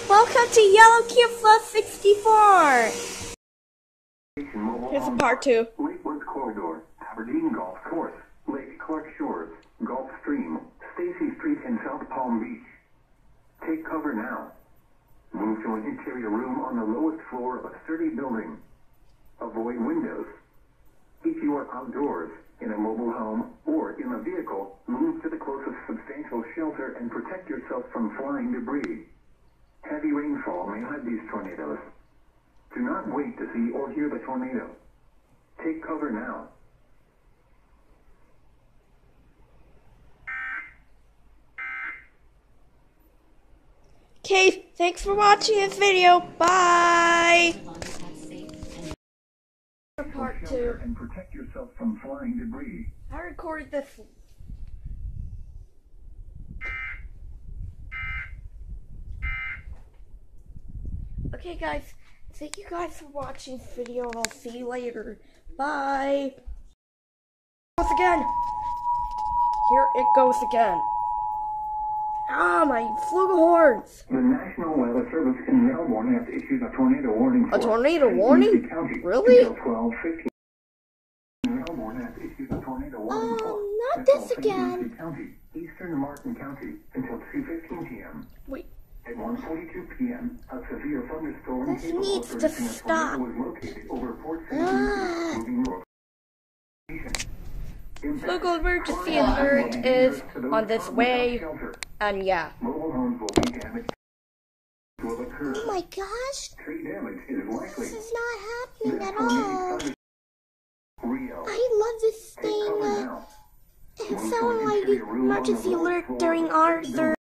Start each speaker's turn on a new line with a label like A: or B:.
A: Welcome to Yellow Cube Plus 64. Here's a part 2.
B: Lakewoods Corridor, Aberdeen Golf Course, Lake Clark Shores, Gulf Stream, Stacy Street in South Palm Beach. Take cover now. Move to an interior room on the lowest floor of a sturdy building. Avoid windows. If you are outdoors, in a mobile home, or in a vehicle, move to the closest substantial shelter and protect yourself from flying debris. Heavy rainfall may hide these tornadoes. Do not wait to see or hear the tornado. Take cover now.
A: Okay, thanks for watching this video. Bye. Part 2.
B: And protect yourself from flying debris.
A: I recorded this. Okay, guys. Thank you guys for watching this video, and I'll see you later. Bye. Once again. Here it goes again. Ah, my flugelhorns.
B: The National Weather Service in Melbourne has issued a tornado warning.
A: A tornado warning? Really?
B: Melbourne has issued a tornado warning
A: not this again.
B: County, Eastern Martin County, until 2:15 p.m.
A: Wait.
B: At 1:42 p.m., a severe thunderstorm
A: This needs to stop.
B: was located over Port St. moving north.
A: Local emergency alert is on this way, and yeah.
B: Mobile homes will be damaged. Will occur.
A: Oh my gosh,
B: Tree damage is likely.
A: this is not happening at all. I love this thing. It sounded like an emergency alert during Arthur.